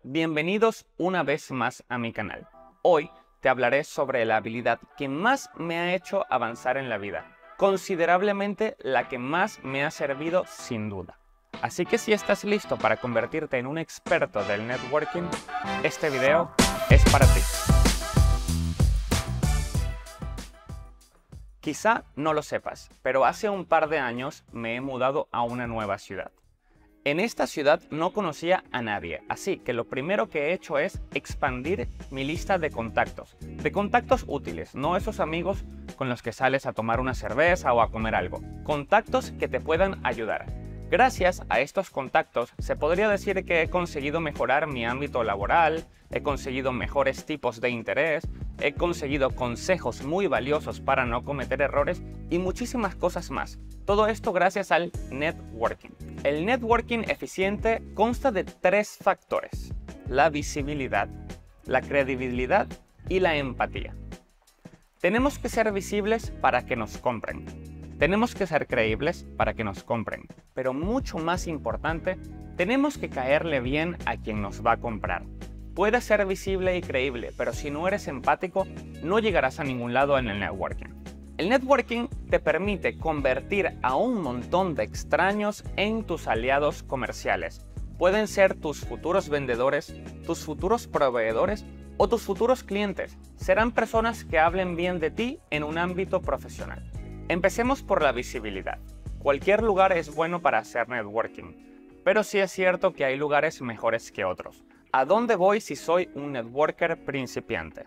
Bienvenidos una vez más a mi canal. Hoy te hablaré sobre la habilidad que más me ha hecho avanzar en la vida, considerablemente la que más me ha servido sin duda. Así que si estás listo para convertirte en un experto del networking, este video es para ti. Quizá no lo sepas, pero hace un par de años me he mudado a una nueva ciudad. En esta ciudad no conocía a nadie, así que lo primero que he hecho es expandir mi lista de contactos útiles, no esos amigos con los que sales a tomar una cerveza o a comer algo, contactos que te puedan ayudar. Gracias a estos contactos se podría decir que he conseguido mejorar mi ámbito laboral, he conseguido mejores tipos de interés, he conseguido consejos muy valiosos para no cometer errores y muchísimas cosas más. Todo esto gracias al networking. El networking eficiente consta de tres factores: la visibilidad, la credibilidad y la empatía. Tenemos que ser visibles para que nos compren. Tenemos que ser creíbles para que nos compren. Pero mucho más importante, tenemos que caerle bien a quien nos va a comprar. Puedes ser visible y creíble, pero si no eres empático, no llegarás a ningún lado en el networking. El networking te permite convertir a un montón de extraños en tus aliados comerciales. Pueden ser tus futuros vendedores, tus futuros proveedores o tus futuros clientes. Serán personas que hablen bien de ti en un ámbito profesional. Empecemos por la visibilidad. Cualquier lugar es bueno para hacer networking, pero sí es cierto que hay lugares mejores que otros. ¿A dónde voy si soy un networker principiante?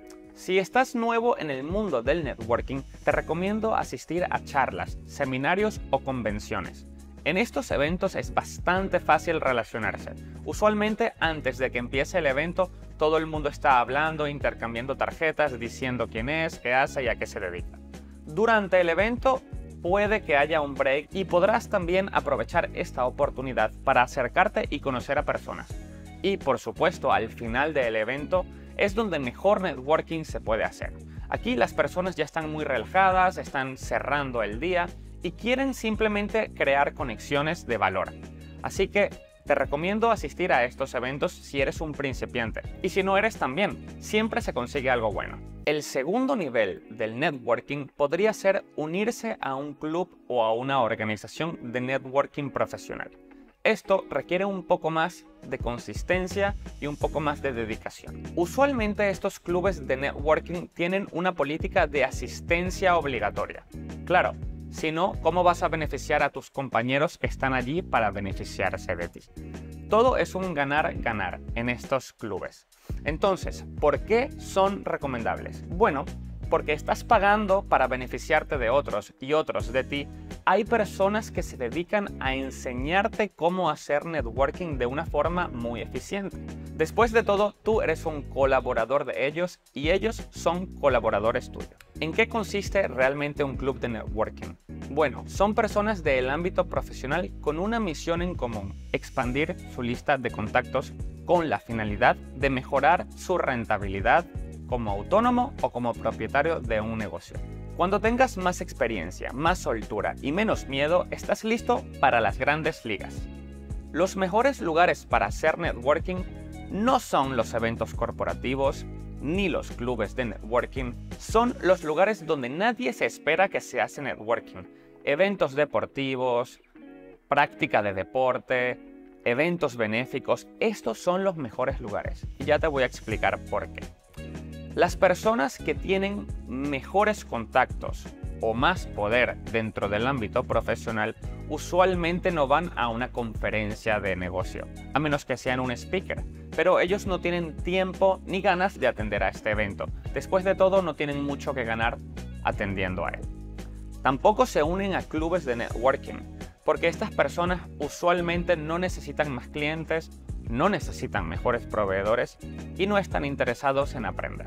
Si estás nuevo en el mundo del networking, te recomiendo asistir a charlas, seminarios o convenciones. En estos eventos es bastante fácil relacionarse. Usualmente antes de que empiece el evento, todo el mundo está hablando, intercambiando tarjetas, diciendo quién es, qué hace y a qué se dedica. Durante el evento puede que haya un break y podrás también aprovechar esta oportunidad para acercarte y conocer a personas. Y por supuesto, al final del evento es donde mejor networking se puede hacer. Aquí las personas ya están muy relajadas, están cerrando el día y quieren simplemente crear conexiones de valor. Así que te recomiendo asistir a estos eventos si eres un principiante. Y si no eres también, siempre se consigue algo bueno. El segundo nivel del networking podría ser unirse a un club o a una organización de networking profesional. Esto requiere un poco más de consistencia y un poco más de dedicación. Usualmente estos clubes de networking tienen una política de asistencia obligatoria. Claro, si no, ¿cómo vas a beneficiar a tus compañeros que están allí para beneficiarse de ti? Todo es un ganar-ganar en estos clubes. Entonces, ¿por qué son recomendables? Bueno, porque estás pagando para beneficiarte de otros y otros de ti. Hay personas que se dedican a enseñarte cómo hacer networking de una forma muy eficiente. Después de todo, tú eres un colaborador de ellos y ellos son colaboradores tuyos. ¿En qué consiste realmente un club de networking? Bueno, son personas del ámbito profesional con una misión en común: expandir su lista de contactos con la finalidad de mejorar su rentabilidad como autónomo o como propietario de un negocio. Cuando tengas más experiencia, más soltura y menos miedo, estás listo para las grandes ligas. Los mejores lugares para hacer networking no son los eventos corporativos ni los clubes de networking, son los lugares donde nadie se espera que se hace networking. Eventos deportivos, práctica de deporte, eventos benéficos, estos son los mejores lugares. Y ya te voy a explicar por qué. Las personas que tienen mejores contactos o más poder dentro del ámbito profesional usualmente no van a una conferencia de negocio, a menos que sean un speaker, pero ellos no tienen tiempo ni ganas de atender a este evento. Después de todo, no tienen mucho que ganar atendiendo a él. Tampoco se unen a clubes de networking, porque estas personas usualmente no necesitan más clientes, no necesitan mejores proveedores y no están interesados en aprender.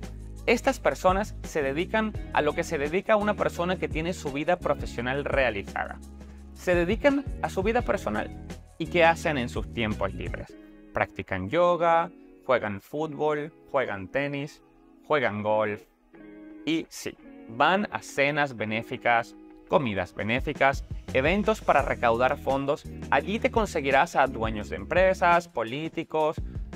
Estas personas se dedican a lo que se dedica una persona que tiene su vida profesional realizada. Se dedican a su vida personal. ¿Y qué hacen en sus tiempos libres? Practican yoga, juegan fútbol, juegan tenis, juegan golf. Y sí, van a cenas benéficas, comidas benéficas, eventos para recaudar fondos. Allí te conseguirás a dueños de empresas, políticos,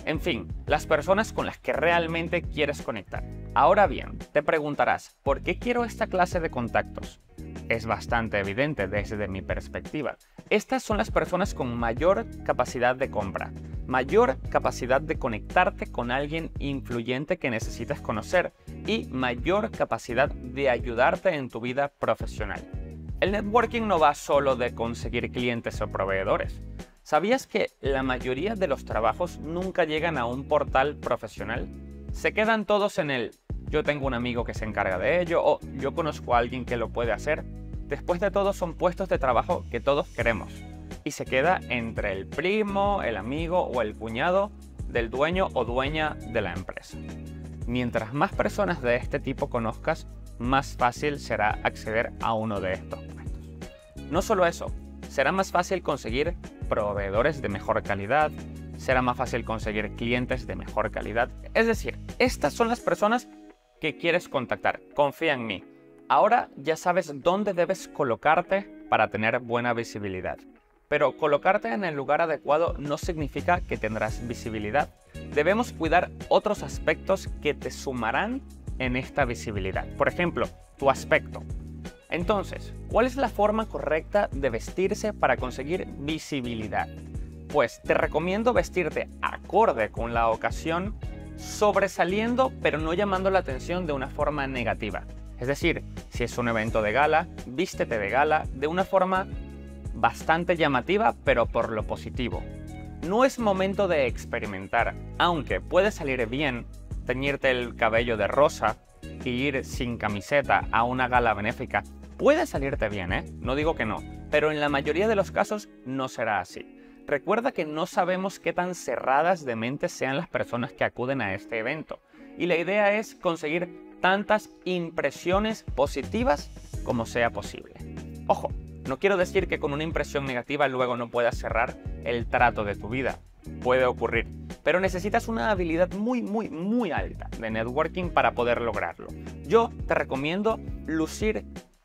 En fin, las personas con las que realmente quieres conectar. Ahora bien, te preguntarás, ¿por qué quiero esta clase de contactos? Es bastante evidente desde mi perspectiva. Estas son las personas con mayor capacidad de compra, mayor capacidad de conectarte con alguien influyente que necesitas conocer y mayor capacidad de ayudarte en tu vida profesional. El networking no va solo de conseguir clientes o proveedores. ¿Sabías que la mayoría de los trabajos nunca llegan a un portal profesional? Se quedan todos en el yo tengo un amigo que se encarga de ello o yo conozco a alguien que lo puede hacer. Después de todo son puestos de trabajo que todos queremos y se queda entre el primo, el amigo o el cuñado del dueño o dueña de la empresa. Mientras más personas de este tipo conozcas, más fácil será acceder a uno de estos puestos. No solo eso, será más fácil conseguir proveedores de mejor calidad, será más fácil conseguir clientes de mejor calidad. Es decir, estas son las personas que quieres contactar. Confía en mí. Ahora ya sabes dónde debes colocarte para tener buena visibilidad. Pero colocarte en el lugar adecuado no significa que tendrás visibilidad. Debemos cuidar otros aspectos que te sumarán en esta visibilidad. Por ejemplo, tu aspecto. Entonces, ¿cuál es la forma correcta de vestirse para conseguir visibilidad? Pues te recomiendo vestirte acorde con la ocasión, sobresaliendo pero no llamando la atención de una forma negativa. Es decir, si es un evento de gala, vístete de gala de una forma bastante llamativa pero por lo positivo. No es momento de experimentar, aunque puede salir bien teñirte el cabello de rosa y ir sin camiseta a una gala benéfica. Puede salirte bien, no digo que no, pero en la mayoría de los casos no será así. Recuerda que no sabemos qué tan cerradas de mente sean las personas que acuden a este evento, y la idea es conseguir tantas impresiones positivas como sea posible. Ojo, no quiero decir que con una impresión negativa luego no puedas cerrar el trato de tu vida. Puede ocurrir, pero necesitas una habilidad muy alta de networking para poder lograrlo. Yo te recomiendo lucir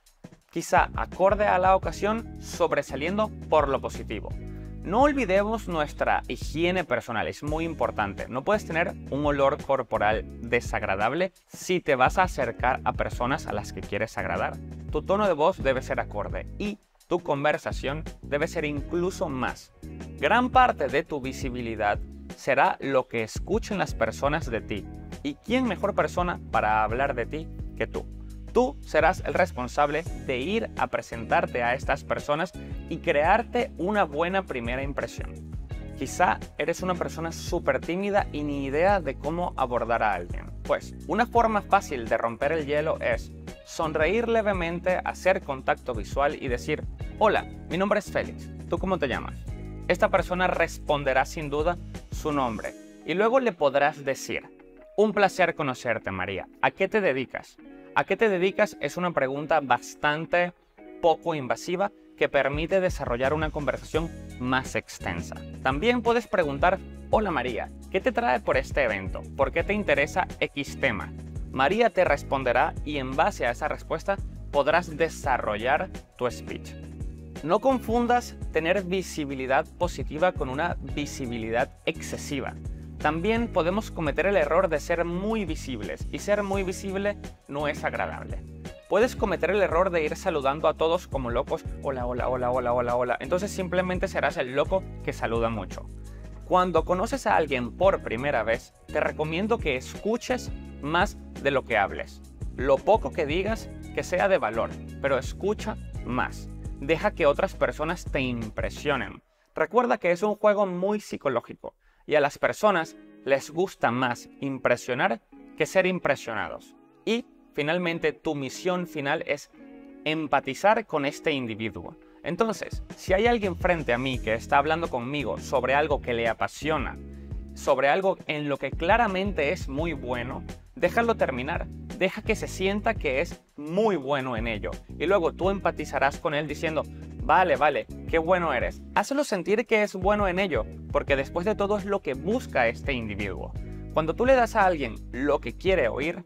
quizá acorde a la ocasión, sobresaliendo por lo positivo. No olvidemos nuestra higiene personal, es muy importante. No puedes tener un olor corporal desagradable si te vas a acercar a personas a las que quieres agradar. Tu tono de voz debe ser acorde y tu conversación debe ser incluso más. Gran parte de tu visibilidad será lo que escuchen las personas de ti. ¿Y quién mejor persona para hablar de ti que tú? Tú serás el responsable de ir a presentarte a estas personas y crearte una buena primera impresión. Quizá eres una persona súper tímida y ni idea de cómo abordar a alguien. Pues una forma fácil de romper el hielo es sonreír levemente, hacer contacto visual y decir: hola, mi nombre es Félix, ¿tú cómo te llamas? Esta persona responderá sin duda su nombre y luego le podrás decir: un placer conocerte, María, ¿a qué te dedicas? ¿A qué te dedicas? Es una pregunta bastante poco invasiva que permite desarrollar una conversación más extensa. También puedes preguntar: hola María, ¿qué te trae por este evento? ¿Por qué te interesa X tema? María te responderá y en base a esa respuesta podrás desarrollar tu speech. No confundas tener visibilidad positiva con una visibilidad excesiva. También podemos cometer el error de ser muy visibles, y ser muy visible no es agradable. Puedes cometer el error de ir saludando a todos como locos: hola, hola, hola, hola, hola, hola. Entonces simplemente serás el loco que saluda mucho. Cuando conoces a alguien por primera vez, te recomiendo que escuches más de lo que hables. Lo poco que digas, que sea de valor, pero escucha más. Deja que otras personas te impresionen. Recuerda que es un juego muy psicológico. Y a las personas les gusta más impresionar que ser impresionados. Y finalmente tu misión final es empatizar con este individuo. Entonces, si hay alguien frente a mí que está hablando conmigo sobre algo que le apasiona, sobre algo en lo que claramente es muy bueno, déjalo terminar. Deja que se sienta que es muy bueno en ello. Y luego tú empatizarás con él diciendo: vale, qué bueno eres. Hazlo sentir que es bueno en ello, porque después de todo es lo que busca este individuo. Cuando tú le das a alguien lo que quiere oír,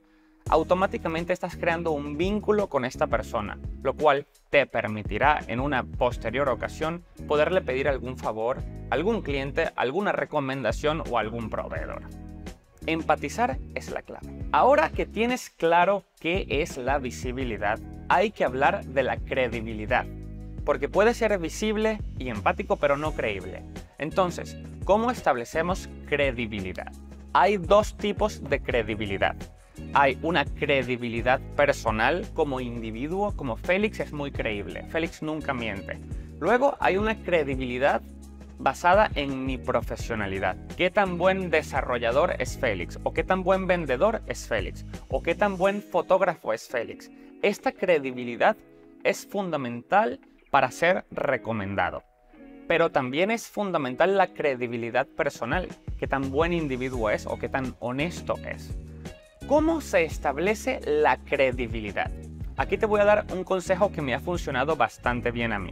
automáticamente estás creando un vínculo con esta persona, lo cual te permitirá en una posterior ocasión poderle pedir algún favor, algún cliente, alguna recomendación o algún proveedor. Empatizar es la clave. Ahora que tienes claro qué es la visibilidad, hay que hablar de la credibilidad, porque puede ser visible y empático pero no creíble. Entonces, ¿cómo establecemos credibilidad? Hay dos tipos de credibilidad. Hay una credibilidad personal como individuo, como Félix es muy creíble, Félix nunca miente. Luego hay una credibilidad basada en mi profesionalidad. ¿Qué tan buen desarrollador es Félix? ¿O qué tan buen vendedor es Félix? ¿O qué tan buen fotógrafo es Félix? Esta credibilidad es fundamental para ser recomendado. Pero también es fundamental la credibilidad personal. ¿Qué tan buen individuo es o qué tan honesto es? ¿Cómo se establece la credibilidad? Aquí te voy a dar un consejo que me ha funcionado bastante bien a mí.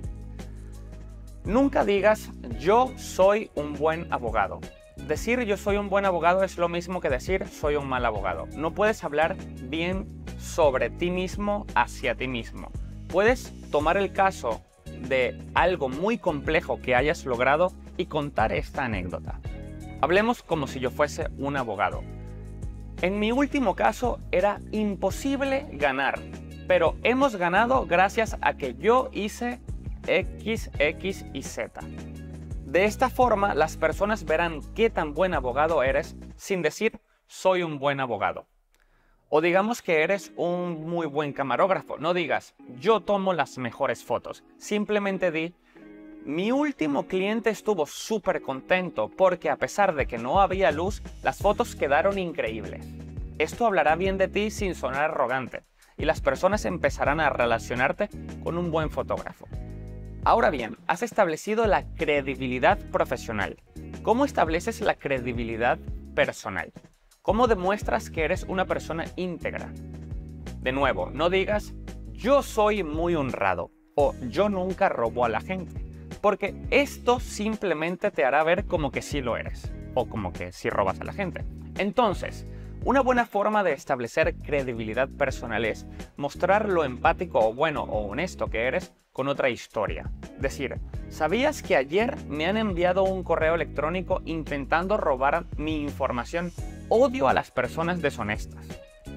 Nunca digas yo soy un buen abogado. Decir yo soy un buen abogado es lo mismo que decir soy un mal abogado. No puedes hablar bien sobre ti mismo hacia ti mismo. Puedes tomar el caso de algo muy complejo que hayas logrado y contar esta anécdota. Hablemos como si yo fuese un abogado. En mi último caso era imposible ganar, pero hemos ganado gracias a que yo hice X, X y Z. De esta forma, las personas verán qué tan buen abogado eres sin decir soy un buen abogado. O digamos que eres un muy buen camarógrafo. No digas yo tomo las mejores fotos. Simplemente di mi último cliente estuvo súper contento porque a pesar de que no había luz, las fotos quedaron increíbles. Esto hablará bien de ti sin sonar arrogante y las personas empezarán a relacionarte con un buen fotógrafo. Ahora bien, has establecido la credibilidad profesional. ¿Cómo estableces la credibilidad personal? ¿Cómo demuestras que eres una persona íntegra? De nuevo, no digas yo soy muy honrado o yo nunca robo a la gente, porque esto simplemente te hará ver como que sí lo eres o como que sí robas a la gente. Entonces, una buena forma de establecer credibilidad personal es mostrar lo empático o bueno o honesto que eres con otra historia. Decir, ¿sabías que ayer me han enviado un correo electrónico intentando robar mi información? Odio a las personas deshonestas.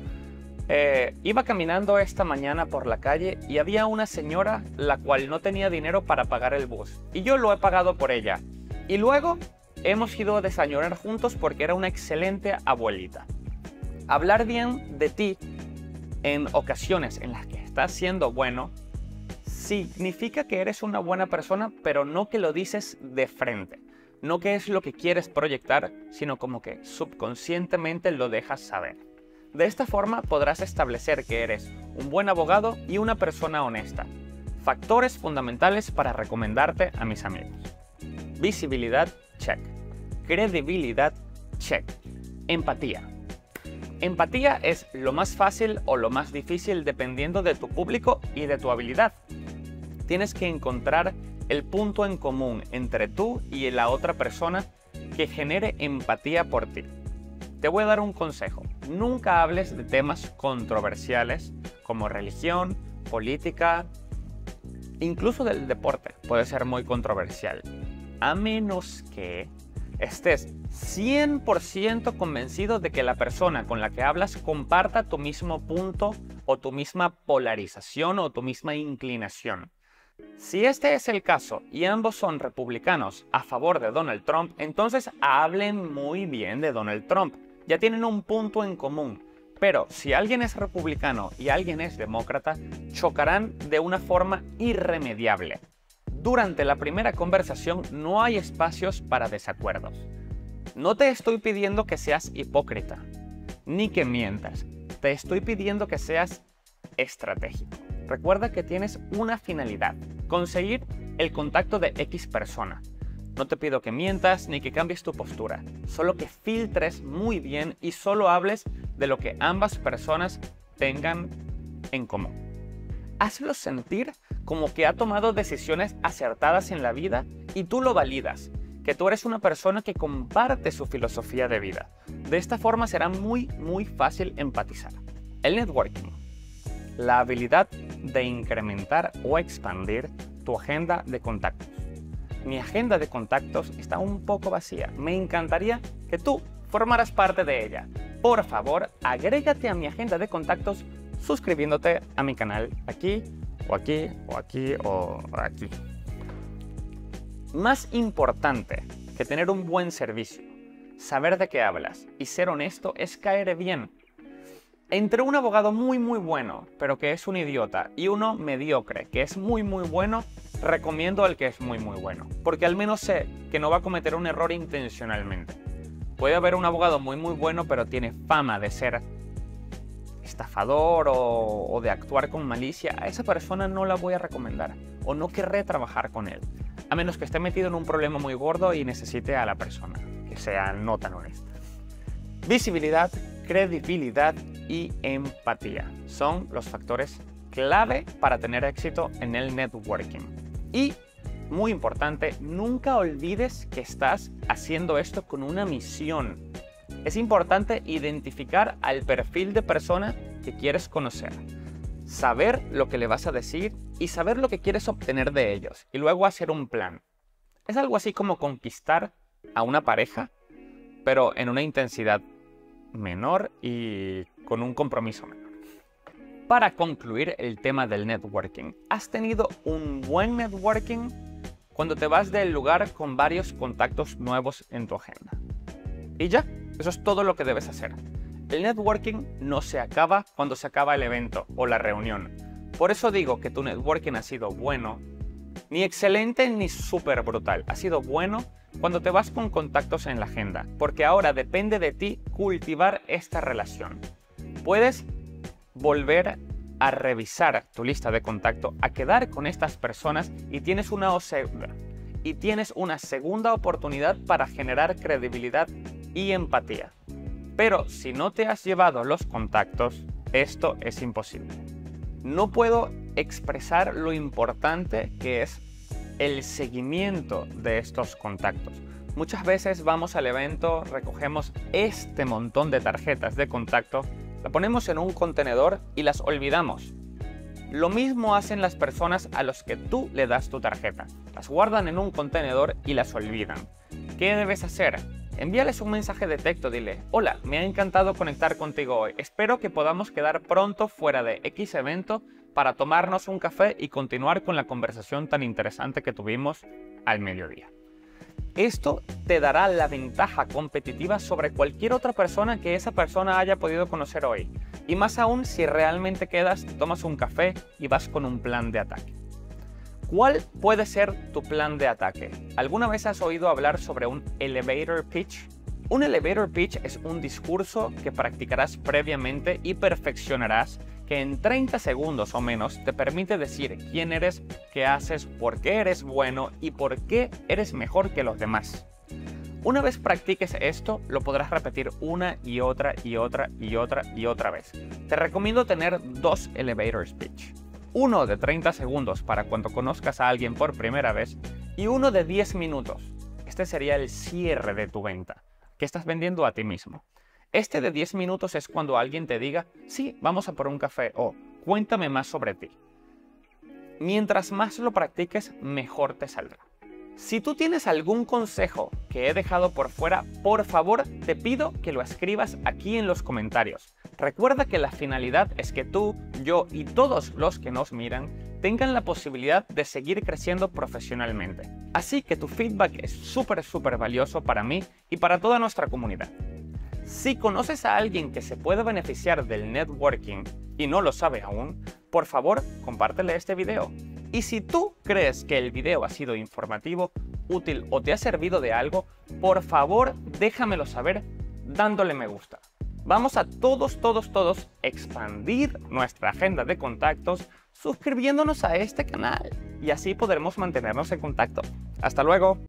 Iba caminando esta mañana por la calle y había una señora la cual no tenía dinero para pagar el bus. Y yo lo he pagado por ella. Y luego hemos ido a desayunar juntos porque era una excelente abuelita. Hablar bien de ti en ocasiones en las que estás siendo bueno significa que eres una buena persona, pero no que lo dices de frente. No que es lo que quieres proyectar, sino como que subconscientemente lo dejas saber. De esta forma podrás establecer que eres un buen abogado y una persona honesta. Factores fundamentales para recomendarte a mis amigos. Visibilidad, check. Credibilidad, check. Empatía. Empatía es lo más fácil o lo más difícil dependiendo de tu público y de tu habilidad. Tienes que encontrar el punto en común entre tú y la otra persona que genere empatía por ti. Te voy a dar un consejo. Nunca hables de temas controversiales como religión, política, incluso del deporte. Puede ser muy controversial. A menos que estés 100% convencido de que la persona con la que hablas comparta tu mismo punto o tu misma polarización o tu misma inclinación. Si este es el caso y ambos son republicanos a favor de Donald Trump, entonces hablen muy bien de Donald Trump. Ya tienen un punto en común. Pero si alguien es republicano y alguien es demócrata, chocarán de una forma irremediable. Durante la primera conversación no hay espacios para desacuerdos. No te estoy pidiendo que seas hipócrita, ni que mientas. Te estoy pidiendo que seas estratégico. Recuerda que tienes una finalidad, conseguir el contacto de X persona. No te pido que mientas ni que cambies tu postura, solo que filtres muy bien y solo hables de lo que ambas personas tengan en común. Hazlo sentir como que ha tomado decisiones acertadas en la vida y tú lo validas, que tú eres una persona que comparte su filosofía de vida. De esta forma será muy fácil empatizar. El networking, la habilidad de incrementar o expandir tu agenda de contactos. Mi agenda de contactos está un poco vacía. Me encantaría que tú formaras parte de ella. Por favor, agrégate a mi agenda de contactos suscribiéndote a mi canal aquí, o aquí, o aquí, o aquí. Más importante que tener un buen servicio, saber de qué hablas y ser honesto es caer bien. Entre un abogado muy bueno, pero que es un idiota, y uno mediocre, que es muy bueno, recomiendo al que es muy bueno, porque al menos sé que no va a cometer un error intencionalmente. Puede haber un abogado muy bueno, pero tiene fama de ser estafador o de actuar con malicia. A esa persona no la voy a recomendar, o no querré trabajar con él, a menos que esté metido en un problema muy gordo y necesite a la persona que sea no tan honesta. Visibilidad, credibilidad y empatía son los factores clave para tener éxito en el networking. Y, muy importante, nunca olvides que estás haciendo esto con una misión. Es importante identificar al perfil de persona que quieres conocer, saber lo que le vas a decir y saber lo que quieres obtener de ellos, y luego hacer un plan. Es algo así como conquistar a una pareja, pero en una intensidad menor y con un compromiso menor. Para concluir el tema del networking, ¿has tenido un buen networking? Cuando te vas del lugar con varios contactos nuevos en tu agenda. Y ya, eso es todo lo que debes hacer. El networking no se acaba cuando se acaba el evento o la reunión. Por eso digo que tu networking ha sido bueno, ni excelente ni súper brutal. Ha sido bueno cuando te vas con contactos en la agenda, porque ahora depende de ti cultivar esta relación. Puedes volver a revisar tu lista de contacto, a quedar con estas personas y tienes una segunda oportunidad para generar credibilidad y empatía. Pero si no te has llevado los contactos, esto es imposible. No puedo expresar lo importante que es el seguimiento de estos contactos. Muchas veces vamos al evento, recogemos este montón de tarjetas de contacto, la ponemos en un contenedor y las olvidamos. Lo mismo hacen las personas a los que tú le das tu tarjeta. Las guardan en un contenedor y las olvidan. ¿Qué debes hacer? Envíales un mensaje de texto, dile: hola, me ha encantado conectar contigo hoy. Espero que podamos quedar pronto fuera de X evento para tomarnos un café y continuar con la conversación tan interesante que tuvimos al mediodía. Esto te dará la ventaja competitiva sobre cualquier otra persona que esa persona haya podido conocer hoy. Y más aún si realmente quedas, te tomas un café y vas con un plan de ataque. ¿Cuál puede ser tu plan de ataque? ¿Alguna vez has oído hablar sobre un elevator pitch? Un elevator pitch es un discurso que practicarás previamente y perfeccionarás, que en 30 segundos o menos te permite decir quién eres, qué haces, por qué eres bueno y por qué eres mejor que los demás. Una vez practiques esto, lo podrás repetir una y otra vez. Te recomiendo tener 2 elevator speech. Uno de 30 segundos para cuando conozcas a alguien por primera vez y uno de 10 minutos. Este sería el cierre de tu venta, que estás vendiendo a ti mismo. Este de 10 minutos es cuando alguien te diga: sí, vamos a por un café, o cuéntame más sobre ti. Mientras más lo practiques, mejor te saldrá. Si tú tienes algún consejo que he dejado por fuera, por favor te pido que lo escribas aquí en los comentarios. Recuerda que la finalidad es que tú, yo y todos los que nos miran tengan la posibilidad de seguir creciendo profesionalmente. Así que tu feedback es súper valioso para mí y para toda nuestra comunidad. Si conoces a alguien que se pueda beneficiar del networking y no lo sabe aún, por favor, compártele este video. Y si tú crees que el video ha sido informativo, útil o te ha servido de algo, por favor, déjamelo saber dándole me gusta. Vamos a todos expandir nuestra agenda de contactos suscribiéndonos a este canal y así podremos mantenernos en contacto. ¡Hasta luego!